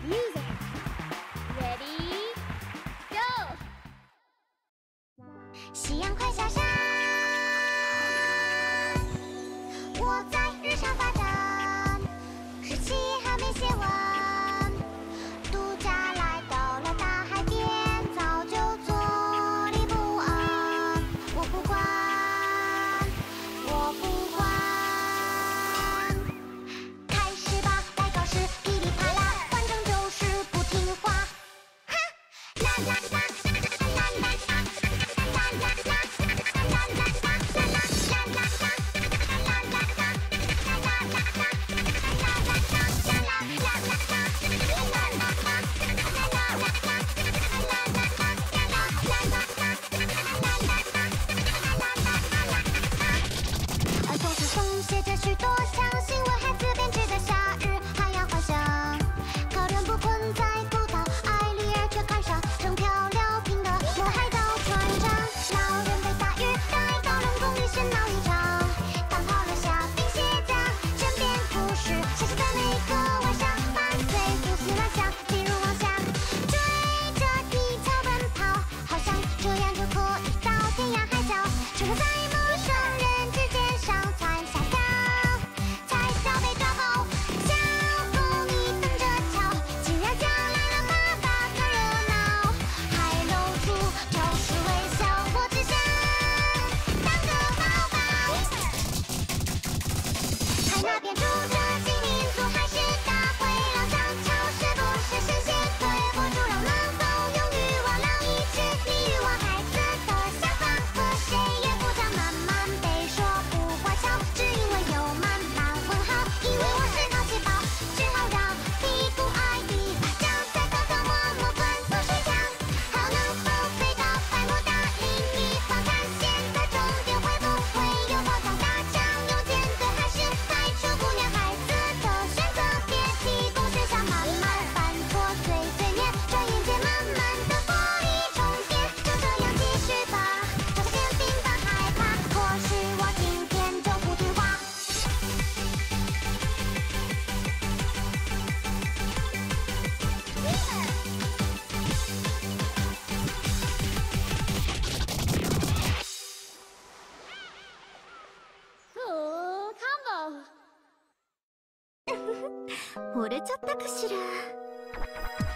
Music. Ready, go. 夕阳快下山，我在日常发展，日记还没写完，度假来到了大海边，早就坐立不安。我不管，我不管，开始吧，来告示噼里啪啦，反正就是不听话。哈，啦啦啦。 写着许多像新闻孩子编织的夏日海洋幻想，可人不困在孤岛，爱丽儿却看上成漂流瓶的魔海岛船长。老人被大鱼带到冷宫里喧闹一场，当跑了下冰鞋匠，身边故事写下的每个晚上，伴随胡思乱想，进入妄想，追着地球奔跑，好像这样就可以到天涯海角，生活在陌生人之间上蹿下。 那边住着精民族，还是大灰狼？想瞧是不是神仙？对火猪肉能否用欲望聊一句？你与我孩子的想法和谁也不讲，慢慢被说不花俏，只因为有满满问号，以为我是淘气包，只好让屁股挨地巴掌，再偷偷摸摸钻入水墙，好能否飞到百慕大另一方看？现在终点会不会有头上大枪？用舰队还是？ 出姑娘孩子的选择，别提供学校慢慢犯错，碎碎念，转眼间满满的玻璃重叠，就这样继续吧，找个肩并把害怕，可是我今天就不听话。 Cool combo. 折れちゃったかしら。